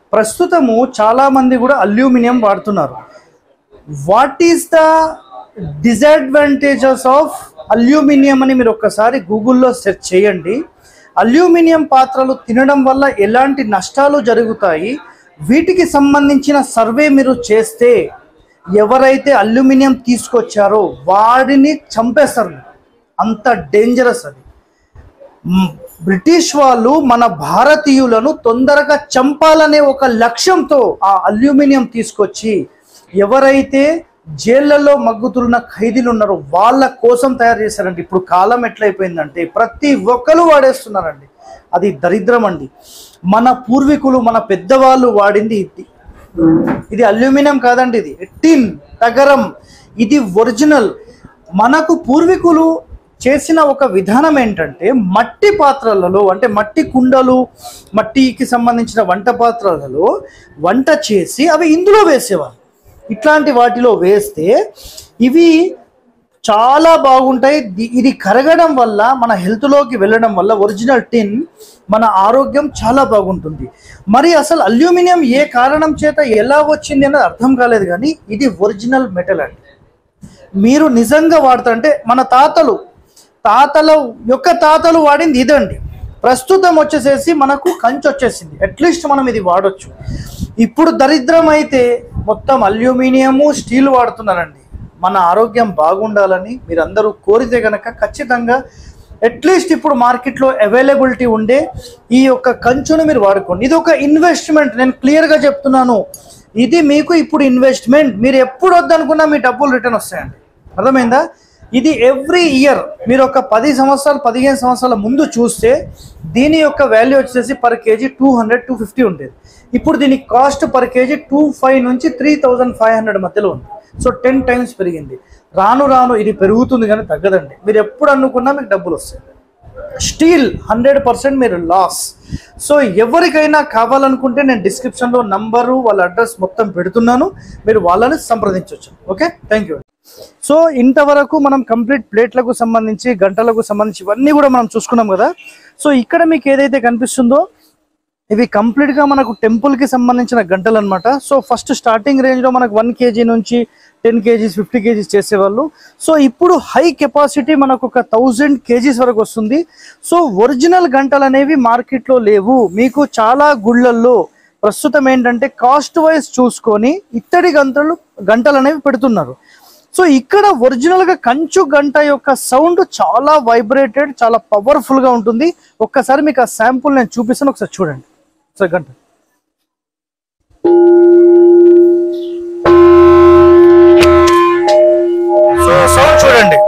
ప్రస్తుతము చాలా మంది కూడా అల్యూమినియం వాడుతున్నారు. What is the disadvantages of aluminium అని మీరు ఒక్కసారి గూగుల్లో సెర్చ్ చేయండి. అల్యూమినియం పాత్రలు తినడం వల్ల ఎలాంటి నష్టాలు జరుగుతాయి, వీటికి సంబంధించిన సర్వే మీరు చేస్తే ఎవరైతే అల్యూమినియం తీసుకొచ్చారో వాడిని చంపేస్తారు. అంత డేంజరస్ అది. బ్రిటిష్ వాళ్ళు మన భారతీయులను తొందరగా చంపాలనే ఒక లక్ష్యంతో ఆ అల్యూమినియం తీసుకొచ్చి ఎవరైతే జైళ్ళలో మగ్గుతున్న ఖైదీలు ఉన్నారో వాళ్ళ కోసం తయారు చేశారండి. ఇప్పుడు కాలం ఎట్లయిపోయిందంటే ప్రతి ఒక్కరు వాడేస్తున్నారండి. అది దరిద్రం అండి. మన పూర్వీకులు మన పెద్దవాళ్ళు వాడింది ఇది అల్యూమినియం కాదండి, ఇది టిన్ తగరం, ఇది ఒరిజినల్. మనకు పూర్వీకులు చేసిన ఒక విధానం ఏంటంటే మట్టి పాత్రలలో, అంటే మట్టి కుండలు, మట్టికి సంబంధించిన వంట పాత్రలలో వంట చేసి అవి ఇందులో వేసేవాళ్ళు. ఇట్లాంటి వాటిలో వేస్తే ఇవి చాలా బాగుంటాయి. ఇది కరగడం వల్ల మన హెల్త్లోకి వెళ్ళడం వల్ల ఒరిజినల్ టిన్ మన ఆరోగ్యం చాలా బాగుంటుంది. మరి అసలు అల్యూమినియం ఏ కారణం చేత ఎలా వచ్చింది అనేది అర్థం కాలేదు, కానీ ఇది ఒరిజినల్ మెటల్ అండి. మీరు నిజంగా వాడుతుంటే మన తాతల యొక్క తాతలు వాడింది ఇదండి. ప్రస్తుతం వచ్చేసేసి మనకు కంచు వచ్చేసింది, అట్లీస్ట్ మనం ఇది వాడొచ్చు. ఇప్పుడు దరిద్రం అయితే మొత్తం అల్యూమినియము స్టీల్ వాడుతున్నారండి. మన ఆరోగ్యం బాగుండాలని మీరందరూ కోరితే కనుక ఖచ్చితంగా అట్లీస్ట్ ఇప్పుడు మార్కెట్లో అవైలబిలిటీ ఉండే ఈ యొక్క కంచును మీరు వాడుకోండి. ఇది ఒక ఇన్వెస్ట్మెంట్, నేను క్లియర్గా చెప్తున్నాను. ఇది మీకు ఇప్పుడు ఇన్వెస్ట్మెంట్. మీరు ఎప్పుడు వద్దనుకున్నా మీ డబ్బులు రిటర్న్ వస్తాయండి. అర్థమైందా? ఇది ఎవ్రీ ఇయర్ మీరు ఒక 10 సంవత్సరాలు 15 సంవత్సరాల ముందు చూస్తే దీని యొక్క వాల్యూ వచ్చేసి పర్ కేజీ 200-250 ఉండేది. ఇప్పుడు దీని కాస్ట్ పర్ కేజీ 2500 నుంచి 3500 మధ్యలో ఉంది. సో 10 టైమ్స్ పెరిగింది. రాను రాను ఇది పెరుగుతుంది కానీ తగ్గదండి. మీరు ఎప్పుడు అనుకున్నా మీకు డబ్బులు వస్తాయి. స్టీల్ 100% మీరు లాస్. సో ఎవరికైనా కావాలనుకుంటే నేను డిస్క్రిప్షన్లో నంబరు వాళ్ళ అడ్రస్ మొత్తం పెడుతున్నాను, మీరు వాళ్ళని సంప్రదించవచ్చు. Okay, thank you. సో ఇంతవరకు మనం కంప్లీట్ ప్లేట్లకు సంబంధించి గంటలకు సంబంధించి ఇవన్నీ కూడా మనం చూసుకున్నాం కదా. సో ఇక్కడ మీకు ఏదైతే కనిపిస్తుందో ఇవి కంప్లీట్గా మనకు టెంపుల్కి సంబంధించిన గంటలు అనమాట. సో ఫస్ట్ స్టార్టింగ్ రేంజ్లో మనకు 1 kg నుంచి 10 kgs 50 kgs చేసేవాళ్ళు. సో ఇప్పుడు హై కెపాసిటీ మనకు ఒక 1000 kgs వరకు వస్తుంది. సో ఒరిజినల్ గంటలు అనేవి మార్కెట్లో లేవు. మీకు చాలా గుళ్ళల్లో ప్రస్తుతం ఏంటంటే కాస్ట్ వైజ్ చూసుకొని ఇత్తడి గంటలు అనేవి పెడుతున్నారు. సో ఇక్కడ ఒరిజినల్గా కంచు గంట యొక్క సౌండ్ చాలా వైబ్రేటెడ్, చాలా పవర్ఫుల్గా ఉంటుంది. ఒక్కసారి మీకు ఆ శాంపుల్ నేను చూపిస్తాను, ఒకసారి చూడండి. ఒకసారి గంట సో సౌండ్ చూడండి.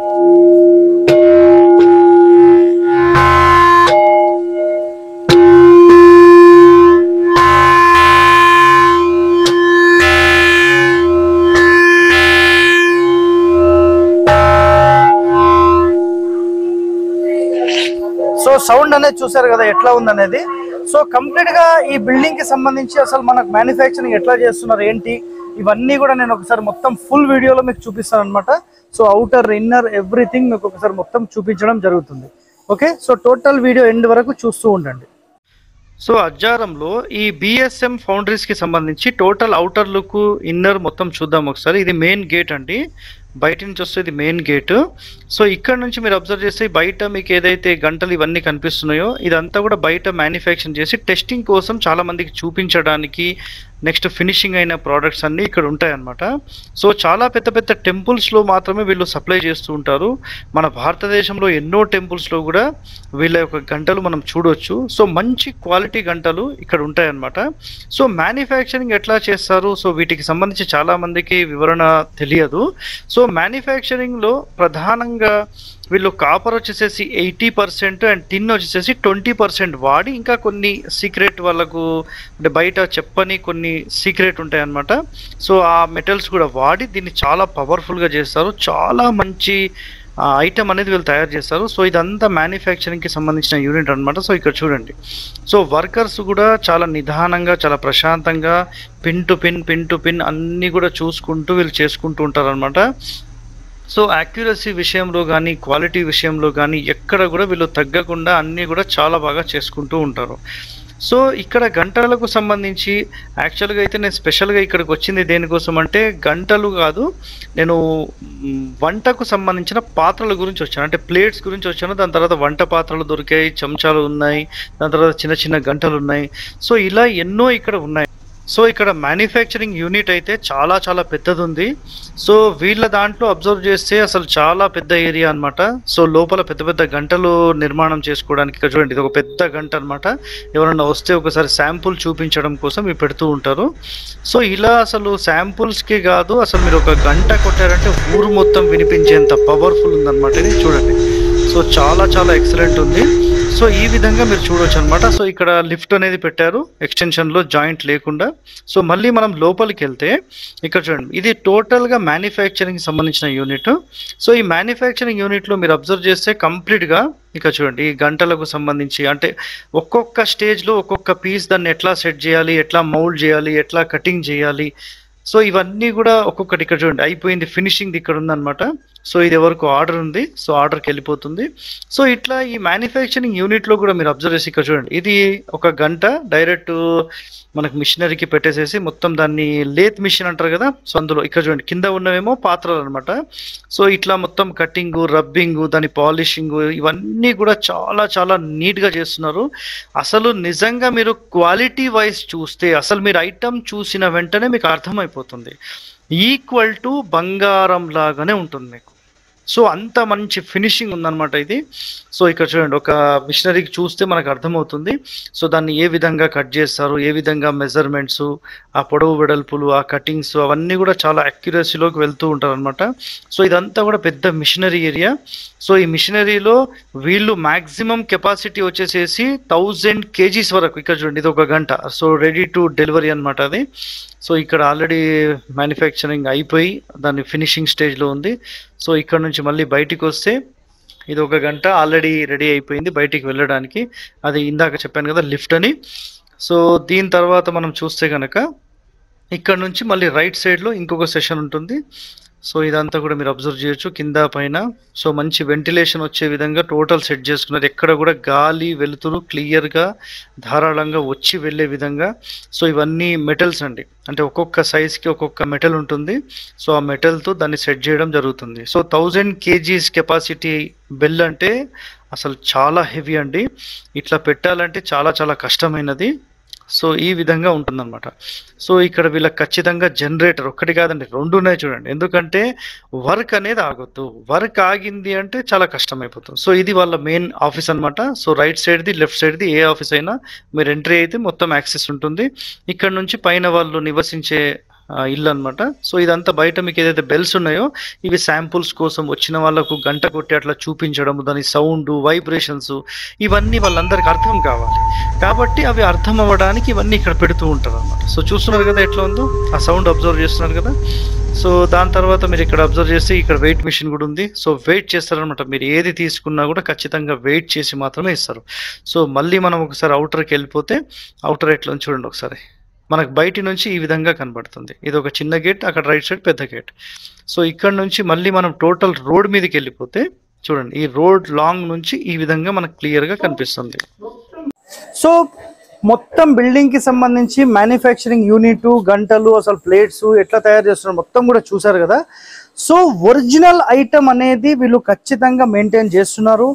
సో సౌండ్ అనేది చూసారు కదా ఎట్లా ఉందనేది. సో కంప్లీట్ గా ఈ బిల్డింగ్ కి సంబంధించి అసలు మనకు మ్యానుఫ్యాక్చరింగ్ ఎట్లా చేస్తున్నారు ఏంటి ఇవన్నీ కూడా నేను ఒకసారి మొత్తం ఫుల్ వీడియోలో మీకు చూపిస్తాను అనమాట. సో అవుటర్ ఇన్నర్ ఎవ్రీథింగ్ మీకు ఒకసారి మొత్తం చూపించడం జరుగుతుంది. Okay, so total video end వరకు చూస్తూ ఉండండి. సో అజ్జారంలో ఈ బిఎస్ఎం ఫౌండరీస్ కి సంబంధించి టోటల్ అవుటర్ లుక్ ఇన్నర్ మొత్తం చూద్దాం ఒకసారి. ఇది మెయిన్ గేట్ అండి, బయట నుంచి వస్తే ఇది మెయిన్ గేట్. సో ఇక్కడ నుంచి మీరు అబ్జర్వ్ చేస్తే బయట మీకు ఏదైతే గంటలు ఇవన్నీ కనిపిస్తున్నాయో ఇదంతా కూడా బయట మ్యానుఫ్యాక్చరింగ్ చేసి టెస్టింగ్ కోసం చాలా మందికి చూపించడానికి నెక్స్ట్ ఫినిషింగ్ అయిన ప్రోడక్ట్స్ అన్నీ ఇక్కడ ఉంటాయన్నమాట. సో చాలా పెద్ద పెద్ద టెంపుల్స్లో మాత్రమే వీళ్ళు సప్లై చేస్తూ ఉంటారు. మన భారతదేశంలో ఎన్నో టెంపుల్స్లో కూడా వీళ్ళ యొక్క గంటలు మనం చూడవచ్చు. సో మంచి క్వాలిటీ గంటలు ఇక్కడ ఉంటాయన్నమాట. సో మ్యానుఫ్యాక్చరింగ్ ఎట్లా చేస్తారు, సో వీటికి సంబంధించి చాలా మందికి వివరణ తెలియదు. సో మ్యానుఫ్యాక్చరింగ్లో ప్రధానంగా వీళ్ళు కాపర్ వచ్చేసేసి 80% అండ్ టిన్ వచ్చేసేసి 20% వాడి ఇంకా కొన్ని సీక్రెట్ వాళ్ళకు అంటే బయట చెప్పని కొన్ని సీక్రెట్ ఉంటాయన్నమాట. సో ఆ మెటల్స్ కూడా వాడి దీన్ని చాలా పవర్ఫుల్గా చేస్తారు. చాలా మంచి ఐటమ్ అనేది వీళ్ళు తయారు చేస్తారు. సో ఇదంతా మ్యానుఫ్యాక్చరింగ్కి సంబంధించిన యూనిట్ అనమాట. సో ఇక్కడ చూడండి, సో వర్కర్స్ కూడా చాలా నిదానంగా చాలా ప్రశాంతంగా పిన్ టు పిన్ అన్నీ కూడా చూసుకుంటూ వీళ్ళు చేసుకుంటూ ఉంటారనమాట. సో యాక్యురసీ విషయంలో కానీ క్వాలిటీ విషయంలో కానీ ఎక్కడ కూడా వీళ్ళు తగ్గకుండా అన్నీ కూడా చాలా బాగా చేసుకుంటూ ఉంటారు. సో ఇక్కడ గంటలకు సంబంధించి యాక్చువల్గా అయితే నేను స్పెషల్గా ఇక్కడికి వచ్చింది దేనికోసం అంటే గంటలు కాదు, నేను వంటకు సంబంధించిన పాత్రల గురించి వచ్చాను, అంటే ప్లేట్స్ గురించి వచ్చాను. దాని తర్వాత వంట పాత్రలు దొరికాయి, చెంచాలు ఉన్నాయి, దాని తర్వాత చిన్న చిన్న గంటలు ఉన్నాయి. సో ఇలా ఎన్నో ఇక్కడ ఉన్నాయి. సో ఇక్కడ మ్యానుఫ్యాక్చరింగ్ యూనిట్ అయితే చాలా చాలా పెద్దది ఉంది. సో వీళ్ళ దాంట్లో అబ్జర్వ్ చేస్తే అసలు చాలా పెద్ద ఏరియా అనమాట. సో లోపల పెద్ద పెద్ద గంటలు నిర్మాణం చేసుకోవడానికి, ఇక్కడ చూడండి ఇది ఒక పెద్ద గంట అనమాట. ఎవరన్నా వస్తే ఒకసారి శాంపుల్ చూపించడం కోసం ఇవి పెడుతూ ఉంటారు. సో ఇలా అసలు శాంపుల్స్కి కాదు, అసలు మీరు ఒక గంట కొట్టారంటే ఊరు మొత్తం వినిపించేంత పవర్ఫుల్ ఉందన్నమాట ఇది. చూడండి, సో చాలా చాలా ఎక్సలెంట్ ఉంది. సో ఈ విధంగా మీరు చూడవచ్చు అనమాట. సో ఇక్కడ లిఫ్ట్ అనేది పెట్టారు ఎక్స్టెన్షన్లో, జాయింట్ లేకుండా. సో మళ్ళీ మనం లోపలికి వెళ్తే ఇక్కడ చూడండి, ఇది టోటల్గా మ్యానుఫ్యాక్చరింగ్ సంబంధించిన యూనిట్. సో ఈ మ్యానుఫ్యాక్చరింగ్ యూనిట్లో మీరు అబ్జర్వ్ చేస్తే కంప్లీట్గా ఇక్కడ చూడండి ఈ గంటలకు సంబంధించి, అంటే ఒక్కొక్క స్టేజ్లో ఒక్కొక్క పీస్ దాన్ని ఎట్లా సెట్ చేయాలి, ఎట్లా మౌల్డ్ చేయాలి, ఎట్లా కటింగ్ చేయాలి, సో ఇవన్నీ కూడా ఒక్కొక్కటి ఇక్కడ చూడండి అయిపోయింది, ఫినిషింగ్ ఇక్కడ ఉందన్నమాట. సో ఇది ఎవరికి ఆర్డర్ ఉంది, సో ఆర్డర్కి వెళ్ళిపోతుంది. సో ఇట్లా ఈ మ్యానుఫ్యాక్చరింగ్ యూనిట్లో కూడా మీరు అబ్జర్వ్ చేసి ఇక్కడ చూడండి, ఇది ఒక గంట డైరెక్ట్ మనకు మిషనరీకి పెట్టేసేసి మొత్తం దాన్ని లేత్ మిషన్ అంటారు కదా, సో అందులో ఇక్కడ చూడండి కింద ఉన్నవేమో పాత్రలు అనమాట. సో ఇట్లా మొత్తం కటింగ్, రబ్బింగ్, దాని పాలిషింగ్ ఇవన్నీ కూడా చాలా చాలా నీట్గా చేస్తున్నారు. అసలు నిజంగా మీరు క్వాలిటీ వైజ్ చూస్తే అసలు మీరు ఐటమ్ చూసిన వెంటనే మీకు అర్థమైపోతుంది, ఈక్వల్ టు బంగారం లాగానే ఉంటుంది మీకు. సో అంత మంచి ఫినిషింగ్ ఉందన్నమాట ఇది. సో ఇక్కడ చూడండి ఒక మిషనరీకి చూస్తే మనకు అర్థమవుతుంది. సో దాన్ని ఏ విధంగా కట్ చేస్తారు, ఏ విధంగా మెజర్మెంట్స్, ఆ పొడవు వెడల్పులు, ఆ కటింగ్స్ అవన్నీ కూడా చాలా అక్యురసీలోకి వెళ్తూ ఉంటారు అనమాట. సో ఇదంతా కూడా పెద్ద మిషనరీ ఏరియా. సో ఈ మిషనరీలో వీళ్ళు మ్యాక్సిమం కెపాసిటీ వచ్చేసేసి 1000 kgs వరకు. ఇక్కడ చూడండి ఇది ఒక గంట, సో రెడీ టు డెలివరీ అనమాట అది. సో ఇక్కడ ఆల్రెడీ మ్యానుఫ్యాక్చరింగ్ అయిపోయి దాన్ని ఫినిషింగ్ స్టేజ్లో ఉంది. సో ఇక్కడ నుంచి మళ్ళీ బయటికి వస్తే ఇది ఒక గంట ఆల్రెడీ రెడీ అయిపోయింది బయటికి వెళ్ళడానికి. అది ఇందాక చెప్పాను కదా లిఫ్ట్ అని. సో దీని తర్వాత మనం చూస్తే కనుక ఇక్కడ నుంచి మళ్ళీ రైట్ సైడ్లో ఇంకొక సెషన్ ఉంటుంది. సో ఇదంతా కూడా మీరు అబ్జర్వ్ చేయొచ్చు కింద పైన. సో మంచి వెంటిలేషన్ వచ్చే విధంగా టోటల్ సెట్ చేసుకున్నారు. ఎక్కడ కూడా గాలి వెలుతురు క్లియర్గా ధారాళంగా వచ్చి వెళ్ళే విధంగా. సో ఇవన్నీ మెటల్స్ అండి, అంటే ఒక్కొక్క సైజ్కి ఒక్కొక్క మెటల్ ఉంటుంది. సో ఆ మెటల్తో దాన్ని సెట్ చేయడం జరుగుతుంది. సో 1000 kgs కెపాసిటీ బెల్ అంటే అసలు చాలా హెవీ అండి. ఇట్లా పెట్టాలంటే చాలా చాలా కష్టమైనది. సో ఈ విధంగా ఉంటుందన్నమాట. సో ఇక్కడ వీళ్ళకి ఖచ్చితంగా జనరేటర్ ఒక్కటి కాదండి, 2 ఉన్నాయి చూడండి. ఎందుకంటే వర్క్ అనేది ఆగొద్దు, వర్క్ ఆగింది అంటే చాలా కష్టం అయిపోతుంది. సో ఇది వాళ్ళ మెయిన్ ఆఫీస్ అనమాట. సో రైట్ సైడ్ది లెఫ్ట్ సైడ్ది ఏ ఆఫీస్ అయినా మీరు ఎంట్రీ అయితే మొత్తం యాక్సెస్ ఉంటుంది. ఇక్కడ నుంచి పైన వాళ్ళు నివసించే ఇల్లు అనమాట. సో ఇదంతా బయట మీకు ఏదైతే బెల్స్ ఉన్నాయో ఇవి శాంపుల్స్ కోసం వచ్చిన వాళ్ళకు గంట కొట్టి అట్లా చూపించడం, దాని సౌండ్, వైబ్రేషన్స్ ఇవన్నీ వాళ్ళందరికీ అర్థం కావాలి కాబట్టి అవి అర్థం అవ్వడానికి ఇవన్నీ ఇక్కడ పెడుతూ ఉంటారు అనమాట. సో చూస్తున్నారు కదా ఎట్లా ఉందో, ఆ సౌండ్ అబ్జర్వ్ చేస్తున్నారు కదా. సో దాని తర్వాత మీరు ఇక్కడ అబ్జర్వ్ చేస్తే ఇక్కడ వెయిట్ మిషన్ కూడా ఉంది. సో వెయిట్ చేస్తారనమాట, మీరు ఏది తీసుకున్నా కూడా ఖచ్చితంగా వెయిట్ చేసి మాత్రమే ఇస్తారు. సో మళ్ళీ మనం ఒకసారి అవుటర్కి వెళ్ళిపోతే అవుటర్ ఎట్లా చూడండి ఒకసారి, మనకు బయటి నుంచి ఈ విధంగా కనబడుతుంది. ఇది ఒక చిన్న గేట్, అక్కడ రైట్ సైడ్ పెద్ద గేట్. సో ఇక్కడ నుంచి మళ్ళీ మనం టోటల్ రోడ్ మీదకి వెళ్ళిపోతే చూడండి ఈ రోడ్ లాంగ్ నుంచి ఈ విధంగా మనకు క్లియర్గా కనిపిస్తుంది. సో మొత్తం బిల్డింగ్ కి సంబంధించి మ్యానుఫ్యాక్చరింగ్ యూనిట్, గంటలు, అసలు ప్లేట్స్ ఎట్లా తయారు చేస్తున్నారు మొత్తం కూడా చూసారు కదా. సో ఒరిజినల్ ఐటమ్ అనేది వీళ్ళు ఖచ్చితంగా మెయింటైన్ చేస్తున్నారు.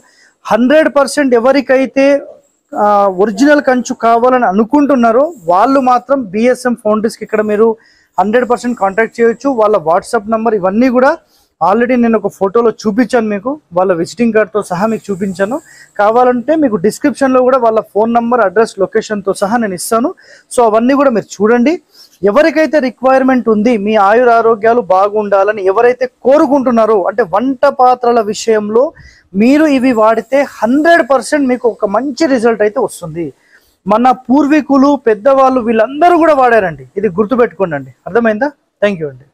100% ఎవరికైతే ఒరిజినల్ కంచు కావాలని అనుకుంటున్నారో వాళ్ళు మాత్రం బిఎస్ఎం ఫౌండరీస్కి ఇక్కడ మీరు 100% కాంటాక్ట్ చేయొచ్చు. వాళ్ళ వాట్సాప్ నంబర్ ఇవన్నీ కూడా ఆల్రెడీ నేను ఒక ఫోటోలో చూపించాను మీకు, వాళ్ళ విజిటింగ్ కార్డ్తో సహా మీకు చూపించాను. కావాలంటే మీకు డిస్క్రిప్షన్లో కూడా వాళ్ళ ఫోన్ నంబర్, అడ్రస్, లొకేషన్తో సహా నేను ఇస్తాను. సో అవన్నీ కూడా మీరు చూడండి. ఎవరికైతే రిక్వైర్మెంట్ ఉంది, మీ ఆయురారోగ్యాలు బాగుండాలని ఎవరైతే కోరుకుంటున్నారో, అంటే వంట పాత్రల విషయంలో మీరు ఇవి వాడితే 100% మీకు ఒక మంచి రిజల్ట్ అయితే వస్తుంది. మన పూర్వీకులు, పెద్దవాళ్ళు వీళ్ళందరూ కూడా వాడారండి. ఇది గుర్తుపెట్టుకోండి. అర్థమైందా? థ్యాంక్ యూ అండి.